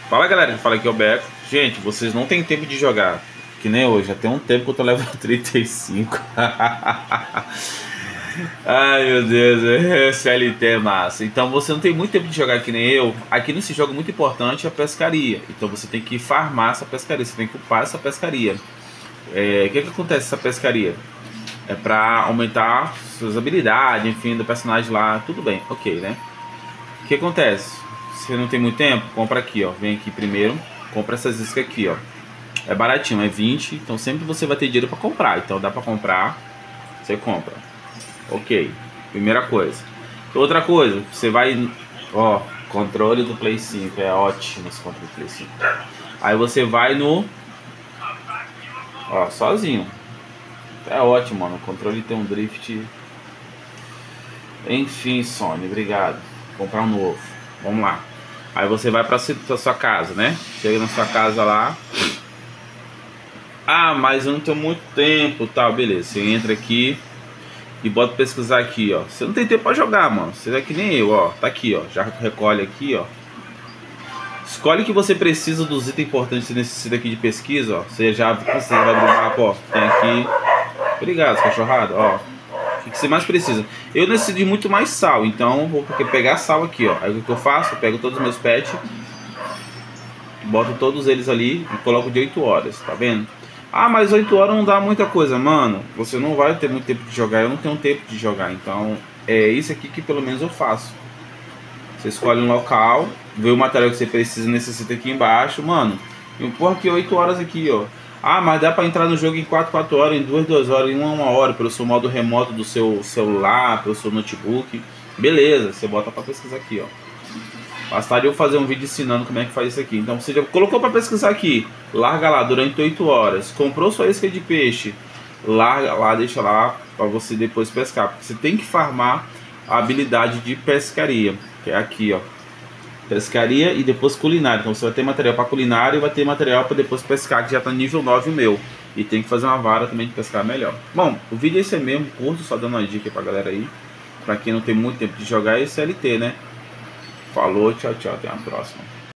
Fala galera, fala aqui é o Beco. Gente, vocês não tem tempo de jogar. Que nem hoje, já tem um tempo que eu tô level 35. Ai meu Deus, CLT é massa. Então você não tem muito tempo de jogar que nem eu. Aqui nesse jogo muito importante é a pescaria. Então você tem que farmar essa pescaria, você tem que upar essa pescaria. O que acontece essa pescaria? É pra aumentar suas habilidades, enfim, do personagem lá. Tudo bem, ok, né? O que acontece? Se você não tem muito tempo, compra aqui, ó. Vem aqui primeiro, compra essas iscas aqui, ó. É baratinho, é 20, então sempre você vai ter dinheiro pra comprar. Então dá pra comprar, você compra. Ok, primeira coisa. Outra coisa, você vai... Ó, controle do Play 5, é ótimo esse controle do Play 5. Aí você vai no... Ó, sozinho. É ótimo, mano. O controle tem um drift. Enfim, Sony, obrigado. Vou comprar um novo. Vamos lá. Aí você vai pra sua casa, né? Chega na sua casa lá. Ah, mas eu não tenho muito tempo, tal, beleza. Você entra aqui e bota pesquisar aqui, ó. Você não tem tempo pra jogar, mano. Você é que nem eu, ó. Tá aqui, ó. Já recolhe aqui, ó. Escolhe o que você precisa dos itens importantes que você necessita aqui de pesquisa, ó. Você já precisa, vai abrir o mapa, ó. Tem aqui. Obrigado, cachorrada, ó. O que você mais precisa? Eu decidi muito mais sal, então vou pegar sal aqui, ó. Aí o que eu faço? Eu pego todos os meus pets, boto todos eles ali e coloco de 8 horas, tá vendo? Ah, mas 8 horas não dá muita coisa, mano. Você não vai ter muito tempo de jogar, eu não tenho tempo de jogar, então é isso aqui que pelo menos eu faço. Você escolhe um local, vê o material que você precisa, necessita aqui embaixo, mano. Empurra aqui 8 horas aqui, ó. Ah, mas dá pra entrar no jogo em 4 horas, em 2 horas, em 1 hora, pelo seu modo remoto do seu celular, pelo seu notebook. Beleza, você bota pra pesquisar aqui, ó. Bastaria eu fazer um vídeo ensinando como é que faz isso aqui. Então você já colocou pra pesquisar aqui, larga lá durante 8 horas. Comprou sua isca de peixe, larga lá, deixa lá pra você depois pescar. Porque você tem que farmar a habilidade de pescaria, que é aqui, ó. Pescaria e depois culinária. Então você vai ter material para culinária e vai ter material para depois pescar, que já tá nível 9 o meu. E tem que fazer uma vara também de pescar melhor. Bom, o vídeo é esse mesmo, curto, só dando uma dica pra galera aí. Pra quem não tem muito tempo de jogar, é CLT, né? Falou, tchau, tchau, até a próxima.